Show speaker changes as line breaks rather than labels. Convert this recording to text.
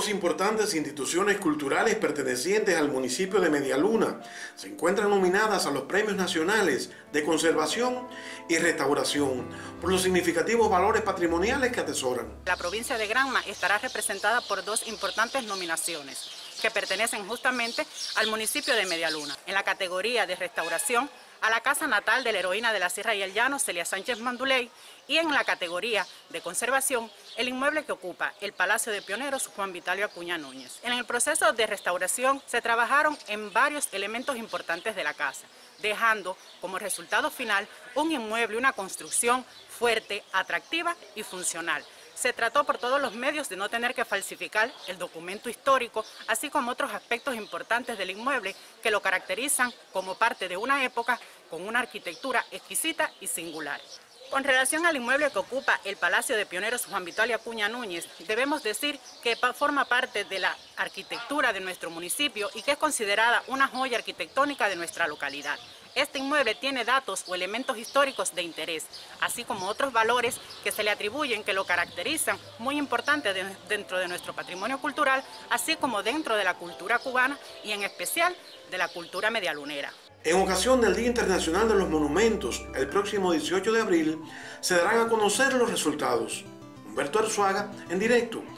Dos importantes instituciones culturales pertenecientes al municipio de Medialuna se encuentran nominadas a los Premios Nacionales de Conservación y Restauración por los significativos valores patrimoniales que atesoran.
La provincia de Granma estará representada por dos importantes nominaciones que pertenecen justamente al municipio de Medialuna. En la categoría de restauración, a la casa natal de la heroína de la Sierra y el Llano, Celia Sánchez Manduley, y en la categoría de conservación, el inmueble que ocupa el Palacio de Pioneros Juan Vitalio Acuña Núñez. En el proceso de restauración se trabajaron en varios elementos importantes de la casa, dejando como resultado final un inmueble, una construcción fuerte, atractiva y funcional. Se trató por todos los medios de no tener que falsificar el documento histórico, así como otros aspectos importantes del inmueble que lo caracterizan como parte de una época con una arquitectura exquisita y singular. Con relación al inmueble que ocupa el Palacio de Pioneros Juan Vitalio Acuña Núñez, debemos decir que forma parte de la arquitectura de nuestro municipio y que es considerada una joya arquitectónica de nuestra localidad. Este inmueble tiene datos o elementos históricos de interés, así como otros valores que se le atribuyen que lo caracterizan, muy importantes dentro de nuestro patrimonio cultural, así como dentro de la cultura cubana y en especial de la cultura medialunera.
En ocasión del Día Internacional de los Monumentos, el próximo 18 de abril, se darán a conocer los resultados. Humberto Arzuaga, en directo.